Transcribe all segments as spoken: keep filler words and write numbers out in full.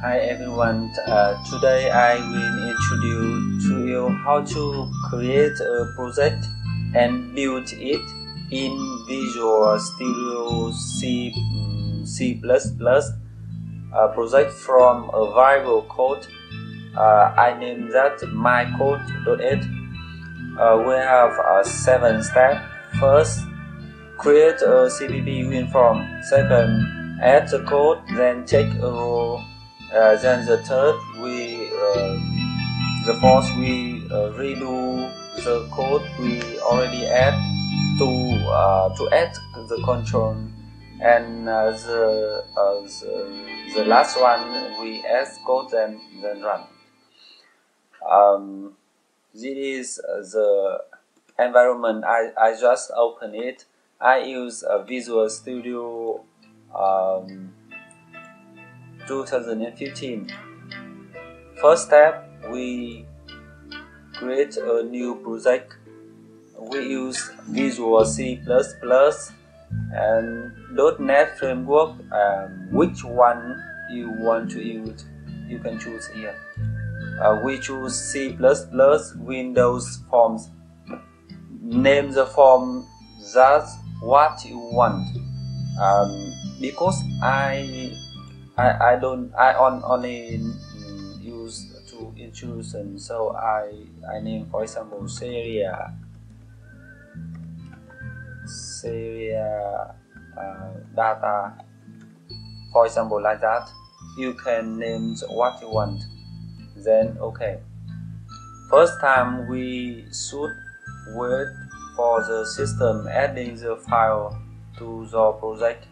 Hi everyone, uh, today I will introduce to you how to create a project and build it in Visual Studio C, C++, a project from a variable code. Uh, I named that mycode.it. Uh, we have uh, seven steps. First, create a C P P WinForm. Second, add the code, then check a row. Uh, then the third, we uh, the fourth, we uh, redo the code we already add to uh, to add the control, and uh, the, uh, the the last one we add code and then run. Um, this is the environment. I, I just open it. I use a Visual Studio um, two thousand fifteen. First step, we create a new project. We use Visual C plus plus and .NET framework. Um, which one you want to use, you can choose here. Uh, we choose C plus plus Windows Forms. Name the form that's what you want. Um, because I I, I don't I on only use to intrusion, so I I name, for example, Syria Syria uh, data, for example, like that. You can name what you want, then okay. First time we should wait for the system adding the file to the project.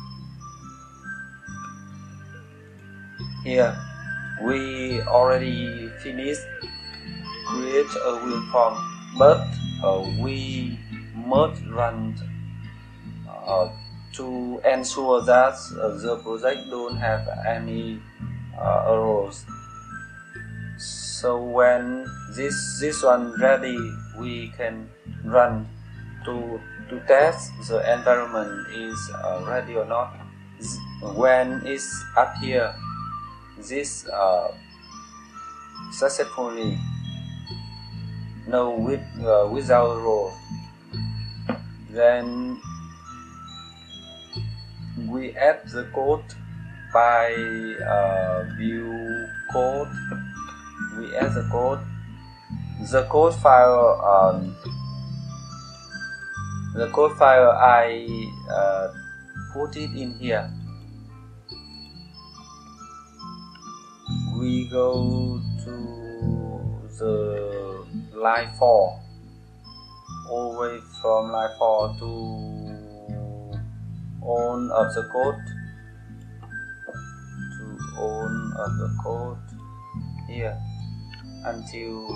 Here we already finished create a WinForm, but uh, we must run uh, to ensure that uh, the project don't have any uh, errors. So when this this one ready, we can run to to test the environment is uh, ready or not. When it's up here, this uh, successfully, no with uh, without error, then we add the code by uh, view code. We add the code. The code file. Um, the code file I uh, put it in here. We go to the line four, all the way from line four to on of the code, to on of the code here until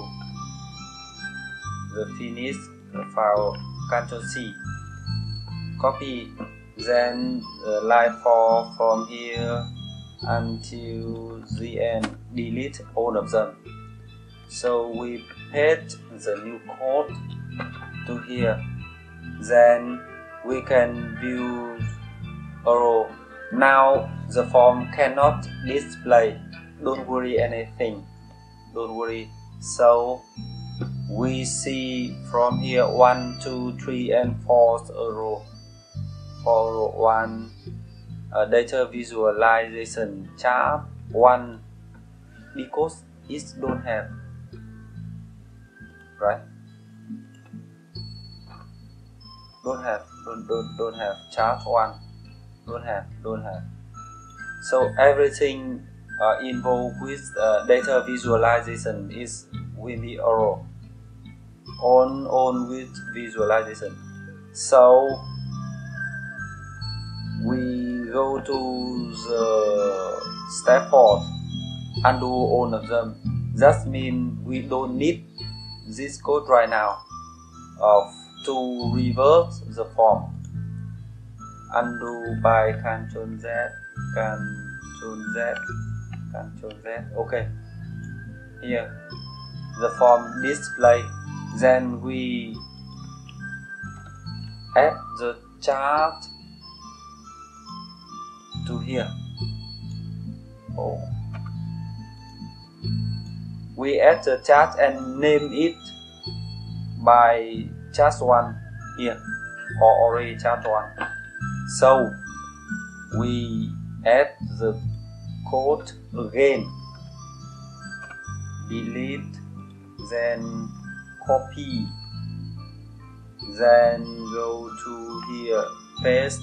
the finish the file. Control C, copy, then uh, line four from here until the end, delete all of them. So we paste the new code to here, then we can view arrow. Now the form cannot display. Don't worry anything, don't worry. So we see from here one, two, three, and four arrow. For row one, uh, data visualization chart one, because it don't have, right? Don't have, don't don't don't have chart one, don't have, don't have. So everything uh, involved with uh, data visualization is will be arrow. On on with visualization. So we go to the step four, undo all of them. That means we don't need this code right now of to reverse the form. Undo by Control Z, Control Z, Control Z. Okay. Here the form display. Then we add the chart to here. Oh, we add the chat and name it by chat one here, or already chat one. So we add the code again, delete, then copy, then go to here, paste,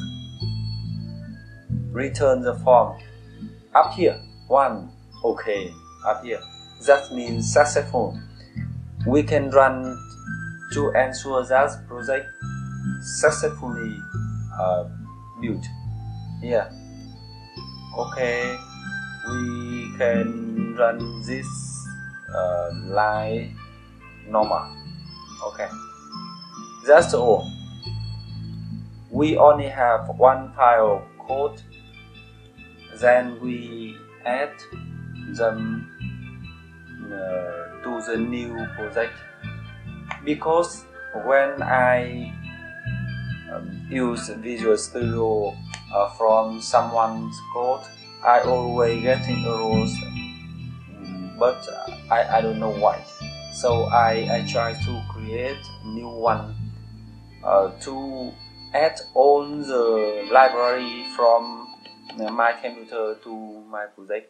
return the form. Up here, one, okay, up here. That means successful. We can run to ensure that project successfully uh, built. Here, okay, we can run this uh, line normal. Okay, that's all. We only have one file code, then we add them uh, to the new project. Because when I um, use Visual Studio uh, from someone's code, I always getting errors, but I, I don't know why. So I, I try to create a new one uh, to add all the library from uh, my computer to my project.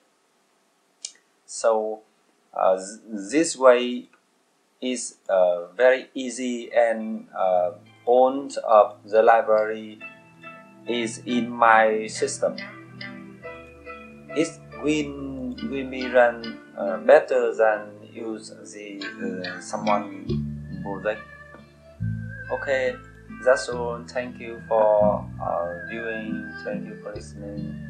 So uh, th this way is uh, very easy, and uh, all of the library is in my system. It will, will be run uh, better than use the uh, someone project. Okay, that's all. Thank you for uh, viewing. Thank you for listening.